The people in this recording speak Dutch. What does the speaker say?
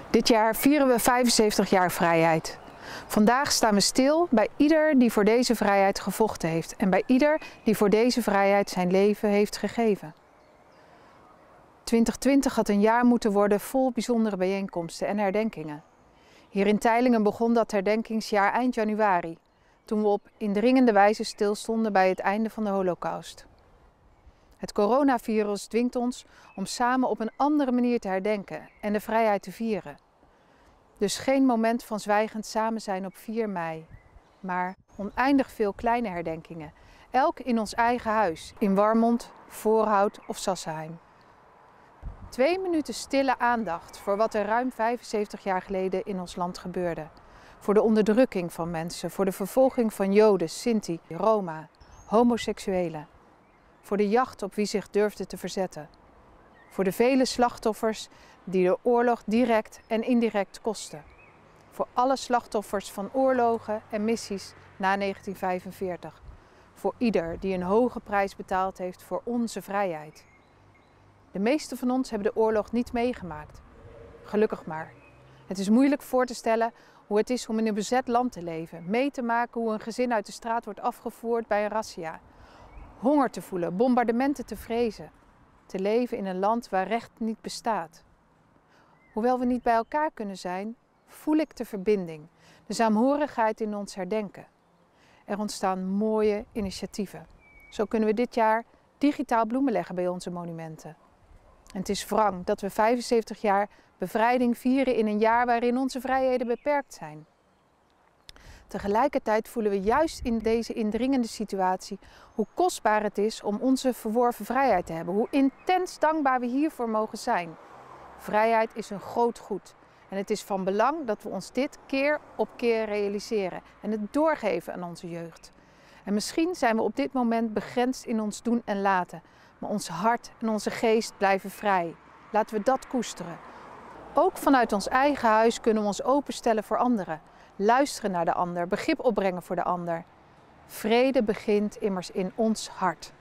Dit jaar vieren we 75 jaar vrijheid. Vandaag staan we stil bij ieder die voor deze vrijheid gevochten heeft en bij ieder die voor deze vrijheid zijn leven heeft gegeven. 2020 had een jaar moeten worden vol bijzondere bijeenkomsten en herdenkingen. Hier in Teylingen begon dat herdenkingsjaar eind januari, toen we op indringende wijze stilstonden bij het einde van de Holocaust. Het coronavirus dwingt ons om samen op een andere manier te herdenken en de vrijheid te vieren. Dus geen moment van zwijgend samen zijn op 4 mei, maar oneindig veel kleine herdenkingen, elk in ons eigen huis, in Warmond, Voorhout of Sassenheim. 2 minuten stille aandacht voor wat er ruim 75 jaar geleden in ons land gebeurde. Voor de onderdrukking van mensen, voor de vervolging van Joden, Sinti, Roma, homoseksuelen. Voor de jacht op wie zich durfde te verzetten. Voor de vele slachtoffers die de oorlog direct en indirect kostten. Voor alle slachtoffers van oorlogen en missies na 1945. Voor ieder die een hoge prijs betaald heeft voor onze vrijheid. De meesten van ons hebben de oorlog niet meegemaakt. Gelukkig maar. Het is moeilijk voor te stellen hoe het is om in een bezet land te leven. Mee te maken hoe een gezin uit de straat wordt afgevoerd bij een razzia. Honger te voelen, bombardementen te vrezen. Te leven in een land waar recht niet bestaat. Hoewel we niet bij elkaar kunnen zijn, voel ik de verbinding, de saamhorigheid in ons herdenken. Er ontstaan mooie initiatieven. Zo kunnen we dit jaar digitaal bloemen leggen bij onze monumenten. En het is wrang dat we 75 jaar bevrijding vieren in een jaar waarin onze vrijheden beperkt zijn. Tegelijkertijd voelen we juist in deze indringende situatie hoe kostbaar het is om onze verworven vrijheid te hebben. Hoe intens dankbaar we hiervoor mogen zijn. Vrijheid is een groot goed. En het is van belang dat we ons dit keer op keer realiseren en het doorgeven aan onze jeugd. En misschien zijn we op dit moment begrensd in ons doen en laten. Maar ons hart en onze geest blijven vrij. Laten we dat koesteren. Ook vanuit ons eigen huis kunnen we ons openstellen voor anderen. Luisteren naar de ander, begrip opbrengen voor de ander. Vrede begint immers in ons hart.